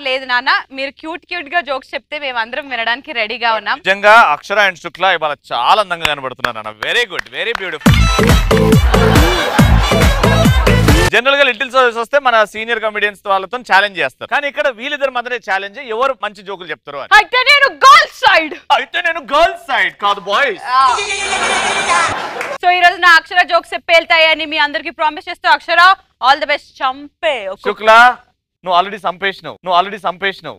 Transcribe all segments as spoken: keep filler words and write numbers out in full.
లేదు నాన్న, మీరు క్యూట్ క్యూట్ గా జోక్స్ చెప్తే మేము అందరం వినడానికి రెడీగా ఉన్నాం. నిజంగా అక్షర అండ్ శుక్ల ఇవాళ చాలా అందంగా కనబడుతున్నారు నాన్న. Very good, very beautiful. General గా లిటిల్ సర్వీస్ వస్తే మన సీనియర్ కమెడియన్స్ వాళ్ళతో ఛాలెంజ్ చేస్తారు, కానీ ఇక్కడ వీళ్ళిద్దరు మాత్రమే ఛాలెంజ్. ఎవరు మంచి జోకులు చెప్తారు అని. అయితే నేను గర్ల్స్ సైడ్ అయితే నేను గర్ల్స్ సైడ్ కాదు, బాయ్స్. సో ఈ రోజు నా అక్షర జోక్స్ చెప్పేళ్తాయని మీ అందరికి ప్రామిస్ చేస్తూ, అక్షర ఆల్ ది బెస్ట్. చంపే. శుక్ల నువ్వు ఆల్రెడీ సంపేసినావు, నువ్వు ఆల్రెడీ సంపేసినావు.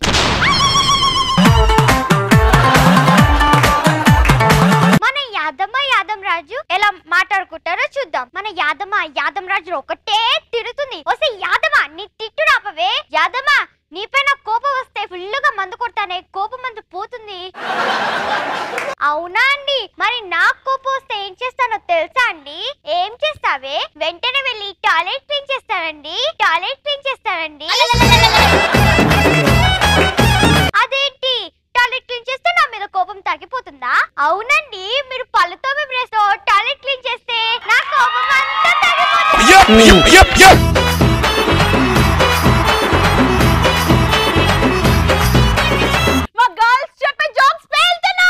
మన యాదమ్మ యాదం రాజు ఎలా మాట్లాడుకుంటారో చూద్దాం. మన యాదమ్మ యాదం రాజు ఒకటే తిడుతుంది. వస్తే యాదమ్మ నీ తిట్టు రాపవే. యాదమ్మ నీపైన కోపం వస్తే ఫుల్లుగా మందు కొడతానే, కోపం మందు పోతుంది. అవునా అండి, మరి నాకు కోపం వస్తే ఏం చేస్తానో తెలుసా అండి? ఏం చేస్తావే? వెంటనే వెళ్ళి టాయిలెట్ క్లీన్ చేస్తానండి, టాయిలెట్ క్లీన్ చేస్తానండి. అదేంటి, టాయిలెట్ క్లీన్ చేస్తే నా మీద కోపం తగ్గిపోతుందా? అవునండి, మీరు పళ్ళతో బ్రష్ తో టాయిలెట్ క్లీన్ చేస్తే నా కోపం అంతా తగ్గిపోతుంది. మా గర్ల్స్ చెప్పే జోక్స్ పేల్తనా.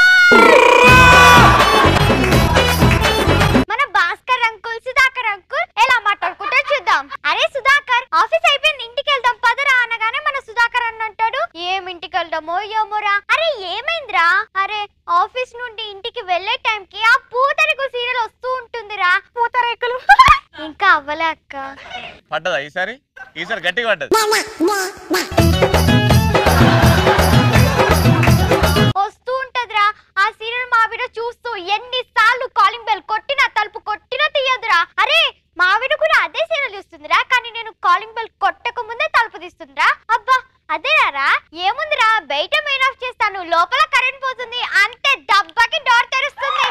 మన భాస్కర్ అంకుల్ సుధాకర్ అంకుల్ ఎలా మాట్లాడుకుంటారో చూద్దాం. అరే సుధాకర్, ఆఫీస్ అయిపోయింది, ఇంటికి వెళ్దాం పదరా అనగానే మన సుధాకర్ అన్న అంటాడు, ఏం ఇంటికి వెళ్దామో ఏమోరా. అరే ఏమైందిరా? అరే ఆఫీస్ నుండి ఇంటికి వెళ్లే టైంకి ఆ పూతరేకులు సీరియల్ వస్తూ ఉంటుందిరా. పూతరేకులు ఇంకా అవ్వలే అక్క. పడ్డదా ఈసారి? ఈసారి గట్టిగా పడ్డది. వస్తూ ఉంటదిరా ఆ సీరియల్. మావిడ చూస్తూ ఎన్నిసార్లు కాలింగ్ బెల్ కొట్టినా తలుపు కొట్టినా తీయదురా. అరే మావిడ కూడా అదే సీరియల్ చూస్తుందిరా, కానీ నేను కాలింగ్ బెల్ కొట్టక ముందే తలుపు తీస్తుందిరా. అబ్బా అదేరా, ఏముందిరా బయట మెయిన్ ఆఫ్ చేస్తాను, లోపల కరెంట్ పోతుంది, అంతే దబ్బకి డోర్ తెరుస్తుంది.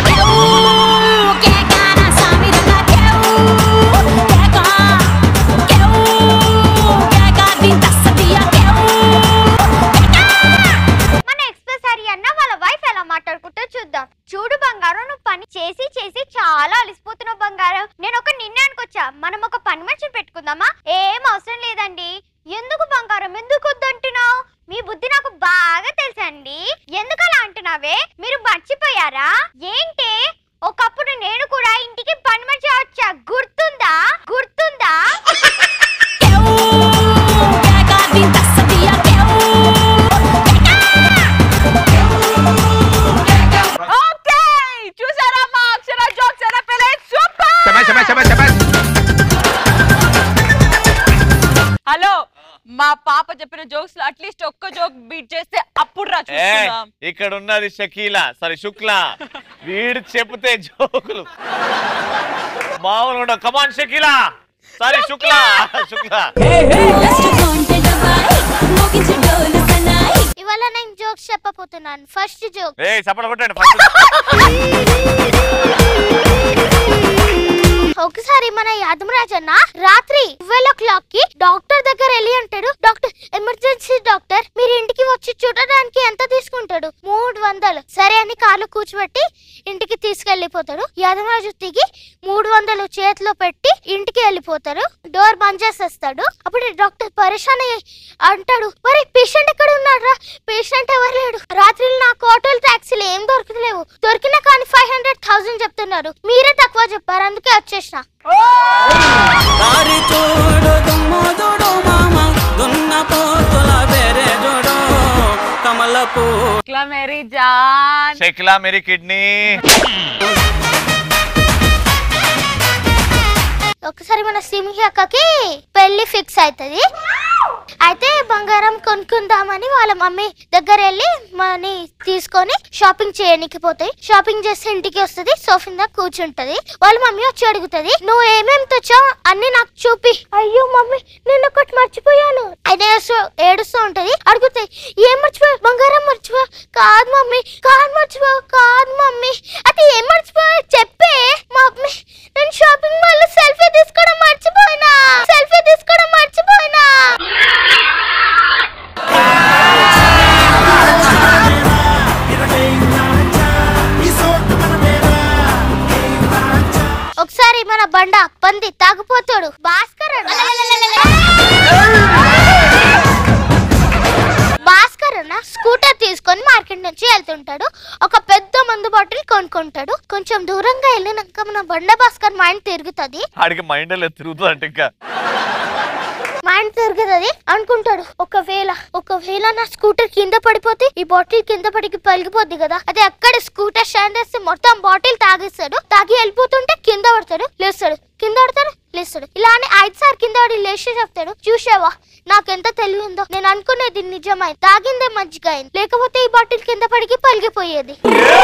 మన ఎక్స్ప్రెస్ హరి అన్న వాళ్ళ వైఫ్ ఎలా మాట్లాడుకుంటూ చూద్దాం. చూడు బంగారం, నువ్వు పని చేసి చేసి చాలా అలిసిపోతున్నావు బంగారం. నేను ఒక నిర్ణయానికి వచ్చా, మనం ఒక పని మనిషిని పెట్టుకుందామా? ఏం అవసరం లేదండి. ఎందుకు బంగారం, ఎందుకు వద్దంటున్నావు? మీ బుద్ధి నాకు బాగా తెలుసండి. ఎందుకు అలా అంటున్నావే? మీరు మర్చిపోయారా ఏంటే? ఒకప్పుడు నేను కూడా ఇంటికి పని మనిషి వచ్చా, గుర్తుందా? గుర్తుందా? చూసారా మా అక్షర జోక్స్ ఎలా పేలే? సూపర్. హలో, మా పాప చెప్పిన జోక్స్ లో అట్లీస్ట్ ఒక్క జోక్ బీట్ చేస్తే అప్పుడు రా చూసుకుందాం. ఇక్కడ ఉన్నది షకీలా, సారీ శుక్ల. వీడు చెప్తే జోకులు మామూలు. కమాన్ షకీలా, సారీ శుక్ల. శుక్ల ఇవాళ నేను జోక్స్ చెప్పబోతున్నాను. First joke. ఏ చప్పట కొట్టండి ఫస్ట్. ఒకసారి మన యాదమరాజ్ అన్న రాత్రి ట్వెల్వ్ ఓ క్లాక్ కి డాక్టర్ దగ్గర వెళ్ళి అంటాడు, డాక్టర్ ఎమర్జెన్సీ డాక్టర్, మీరు ఇంటికి వచ్చి చూడడానికి ఎంత తీసుకుంటాడు? మూడు వందలు. సరే అని కార్లో కూర్చోబెట్టి ఇంటికి తీసుకెళ్లిపోతాడు. యాదమరాజు దిగి మూడు వందలు చేతిలో పెట్టి ఇంటికి వెళ్ళిపోతారు. డోర్ బంద్ చేసేస్తాడు. అప్పుడు డాక్టర్ పరేషాన్ అంటాడు, మరి పేషెంట్ ఎక్కడ ఉన్నారా? పేషెంట్ ఎవరు లేడు. రాత్రి నాకు ఆటోలు టాక్సీలు ఏం దొరకలేవు, దొరికినా కానీ ఫైవ్ హండ్రెడ్ థౌసండ్ చెప్తున్నారు, మీరే తక్కువ చెప్పారు, అందుకే వచ్చేసిన. మేరీ జాన్, షకీలా మేరీ కిడ్నీ. ఒకసారి మన సింహి అక్కకి పెళ్లి ఫిక్స్ అవుతుంది. అయితే బంగారం కొనుక్కుందామని వాళ్ళ మమ్మీ దగ్గర వెళ్ళి మనీ తీసుకొని షాపింగ్ చేయడానికి పోతాయి. షాపింగ్ చేసి ఇంటికి వస్తుంది, సోఫా మీద కూర్చుంటది. వాళ్ళ మమ్మీ వచ్చి అడుగుతుంది, నువ్వు ఏమేమి తెచ్చావు అన్ని నాకు చూపి. అయ్యో మమ్మీ నేను ఒకటి మర్చిపోయాను. అయితే ఏడుస్తూ ఉంటది. అడుగుతాయి, ఏం మర్చిపోయా? బంగారం మర్చిపో. కాదు మమ్మీ, కాదు మర్చిపో. కాదు మమ్మీ, అది ఏం మర్చిపోయా చెప్పే. మమ్మీ నేను షాపింగ్ మాల్ లో సెల్ఫీ తీసుకోవడం మర్చిపోయినా, సెల్ఫీ తీసుకోవడం మర్చిపోయినా. ఒకసారి మన బండ పంది తాగుపోతాడు భాస్కర్. కొనుక్కుంటాడు. ఒక పెద్ద మందు బాటిల్ కొనుక్కుంటాడు. కొంచెం దూరంగా వెళ్ళినాక మన బండ భాస్కర్ మైండ్ తిరుగుతుంది. ఆడికి మైండ్ తిరుగుతుంది అంటే ఇంకా మైండ్ తిరుగుతుంది అనుకుంటాడు, ఒకవేళ ఒకవేళ నా స్కూటర్ కింద పడిపోతే ఈ బాటిల్ కింద పడికి పలిగిపోద్ది కదా. అదే అక్కడ స్కూటర్ స్టాండ్ వేస్తే మొత్తం బాటిల్ తాగేస్తాడు. తాగి వెళ్ళిపోతుంటే కింద పడతాడు, లేస్తాడు, కింద పడతాడు, లేస్తాడు. ఇలా అని ఐదు సార్ కింద పడి లేచి చెప్తాడు, చూసావా నాకెంత తెలివి ఉందో, నేను అనుకునేది నిజమైంది, తాగిందే మంచిగా అయింది, లేకపోతే ఈ బాటిల్ కింద పడికి పలిగిపోయేది.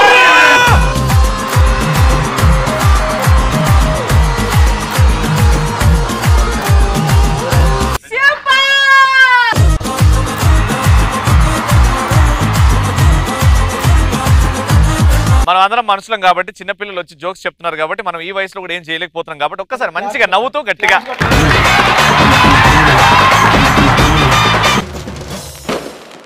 మనం అందరం మనుషులం కాబట్టి చిన్నపిల్లలు వచ్చి జోక్స్ చెప్తున్నారు కాబట్టి మనం ఈ వయసులో కూడా ఏం చేయలేకపోతున్నాం కాబట్టి ఒక్కసారి మంచిగా నవ్వుతూ గట్టిగా